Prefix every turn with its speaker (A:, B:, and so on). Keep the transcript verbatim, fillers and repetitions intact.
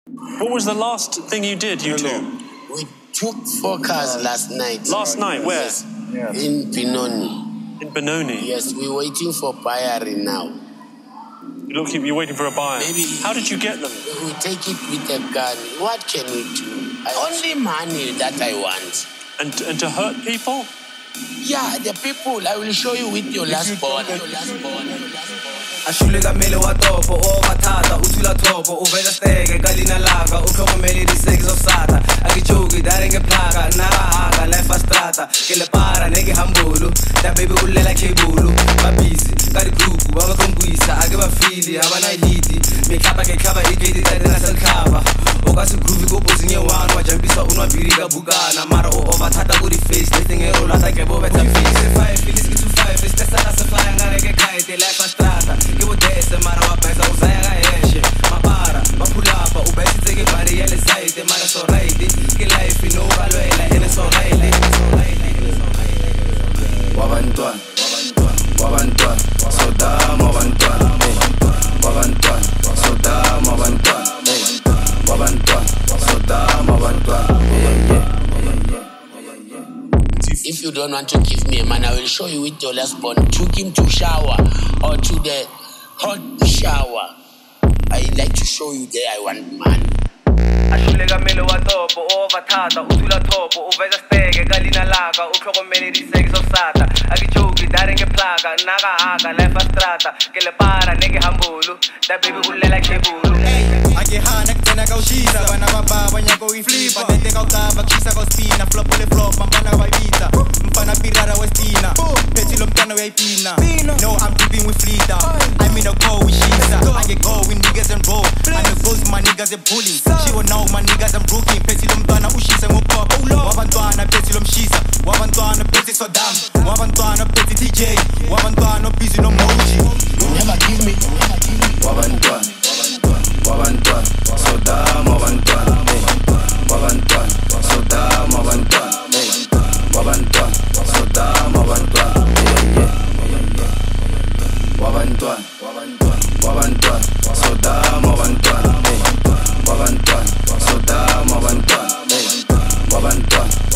A: What was the last thing you did, you two?
B: We took four cars last night.
A: Last night, where?
B: Yes, yeah. In Benoni.
A: In Benoni?
B: Yes, we're waiting for buyer now.
A: Look, you're waiting for a buyer.
B: Maybe.
A: How did you get them?
B: We take it with a gun. What can we do? Only money that I want.
A: And, and to hurt people?
B: Yeah, the people. I will show you with your last born. Your last born.
C: Ashuleka mele wa topo o batata uthula topo uvela steke kalina laka ukhomele diseks of sata akijoki darenge plaga narahaga life strata ke le para neke hambulu da baby ulela kebulu ba busy ka di group ba ba kombuisa ake ba feel abana hit me khapa ke khaba igedi tsa dina sel khaba o ka se groove go bozinye wana wa jambisa unwa birika bukana mara o overthata go di face the thing e rola ta ke bo betsa face five feelings to five is the sana se fly ngare ke kaite life strata ke bo dese mara wa pesa usaya ga heshe mapara ba phulapa u besitse ke bari ya le side mara so right ke life no balwela ene so right wa bantwana wa bantwana Sodam wa bantwana wa bantwana Sodam wa bantwana wa bantwana Sodam wa bantwana.
B: If you don't want to give me a man, I will show you with your last born. Took him to shower or to the hot shower. I like to show you there I want man.
C: Ashuleka mele wa topo o batata uthula topo uvela steke kalina laka ukhomele diseks of sata akijoki darenge plaga nakahaga life strata ke le para neke hambulu da baby ulela kebulu
D: akehana kutena kaushisa bana baba nyako iflipa nete kautaba kisa kauspina flop le flop mfana wayita mfana pirara westina peti lo mtana uyayipina. No, I'm keeping with Flita. I'm in a call with Shisa. I get go with niggas and roll. And the ghost my niggas are bullying. She will know my niggas I'm brooking. Peti lo mtana ushisa ngopop. Wabantwana peti lo mshisa. Wabantwana peti Sodam. Wabantwana peti D J. Wabantwana busy no Mojjiey.
B: You never give me.
C: Wabantwana Wabantwana Sodam wabantwana Wabantwana Sodam wabantwana Wabantwana Sodam wabantwana Wabantwana Wabantwana Sodam wabantwana Wabantwana Sodam wabantwana Wabantwana